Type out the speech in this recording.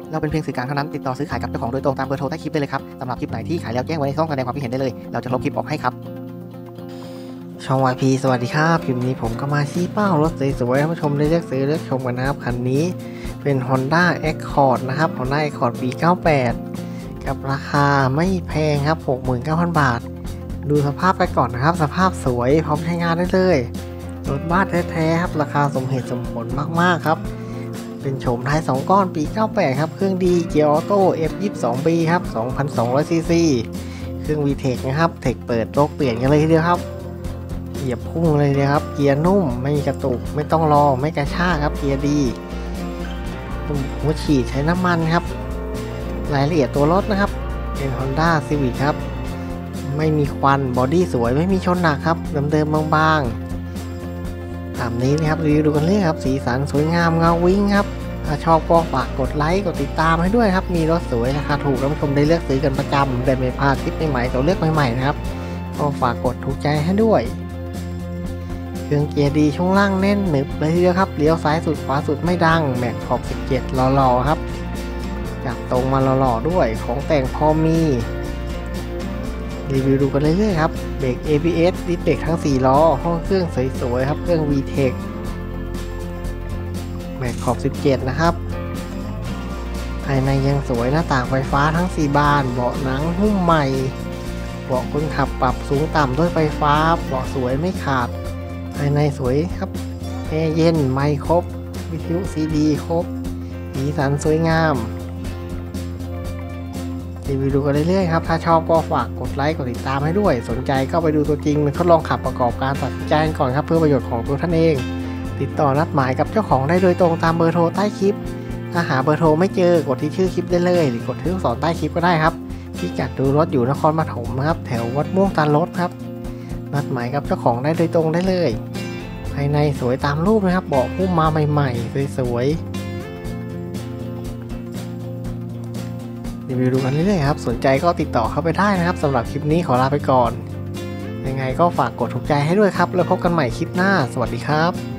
เราเป็นเพียงสื่อกลางเท่านั้นติดต่อซื้อขายกับเจ้าของโดยตรงตามเบอร์โทรใต้คลิปได้เลยครับสำหรับคลิปไหนที่ขายแล้วแจ้งไว้ในช่องแสดงความคิดเห็นได้เลยเราจะลบคลิปออกให้ครับช่อง YP สวัสดีครับคลิปนี้ผมก็มาชี้เป้ารถสวยๆให้ผู้ชมได้เลือกซื้อเลือกชมกันนะครับคันนี้เป็น Honda Accord นะครับ Honda Accord ปี 98 กับราคาไม่แพงครับ 69,000 บาทดูสภาพไปก่อนนะครับสภาพสวยพร้อมใช้งานได้เลยรถบ้านแท้ๆครับราคาสมเหตุสมผลมากๆครับเป็นโฉมท้าย2ก้อนปี 98 ครับเครื่องดีเกียร์ออโต้ F22B ครับ 2,200 ซีซีเครื่อง VTEC นะครับเทคเปิดโลกเปลี่ยนกันเลยทีเดียวครับเหยียบพุ่งเลยนะครับเกียร์นุ่มไม่กระตุกไม่ต้องรอไม่กระชากครับเกียร์ดีหัวฉีดใช้น้ำมันครับรายละเอียดตัวรถนะครับเป็น Honda Civic ครับไม่มีควันบอดี้สวยไม่มีชนหนักครับเดิมๆบางๆตามนี้นะครับรีวิวดูกันเลยครับสีสันสวยงามเงาวิ่งครับถ้าชอบก็ฝากกดไลค์กดติดตามให้ด้วยครับมีรถสวยราคาถูกแล้วผู้ชมได้เลือกซื้อกันประจำได้ไม่พลาดคลิปใหม่ๆตัวเลือกใหม่ๆนะครับก็ฝากกดถูกใจให้ด้วยเครื่องเกียร์ดีช่วงล่างแน่นหนึบเลยทีเดียวครับเลี้ยวซ้ายสุดขวาสุดไม่ดังแม็กขอบ17หล่อๆครับจับตรงมาหล่อๆด้วยของแต่งพอมีรีวิวดูกันเรื่อยๆครับเบรก ABS ดิสเบรกทั้ง4ล้อห้องเครื่องสวยๆครับเครื่อง VTEC แม็กขอบ17นะครับภายในยังสวยหน้าต่างไฟฟ้าทั้ง4บานเบาะหนังหุ้มใหม่เบาะคนขับปรับสูงต่ำด้วยไฟฟ้าเบาะสวยไม่ขาดภายในสวยครับแอร์เย็นไมค์ครบวิทยุซีดีครบสีสันสวยงามรีวิวดูกันเรื่อยๆครับถ้าชอบก็ฝากกดไลค์กดติดตามให้ด้วยสนใจก็ไปดูตัวจริงทดลองขับประกอบการตัดสินใจก่อนครับเพื่อประโยชน์ของตัวท่านเองติดต่อนัดหมายกับเจ้าของได้โดยตรงตามเบอร์โทรใต้คลิปถ้าหาเบอร์โทรไม่เจอกดที่ชื่อคลิปได้เลยหรือกดที่ลูกศรใต้คลิปก็ได้ครับที่จัดดูรถอยู่นครปฐมครับแถววัดม่วงตาลรถครับนัดหมายกับเจ้าของได้โดยตรงได้เลยภายในสวยตามรูปนะครับเบาะหุ้มมาใหม่ๆสวยๆรีวิวดูกันเรื่อยๆครับสนใจก็ติดต่อเข้าไปได้นะครับสำหรับคลิปนี้ขอลาไปก่อนยังไงก็ฝากกดถูกใจให้ด้วยครับแล้วพบกันใหม่คลิปหน้าสวัสดีครับ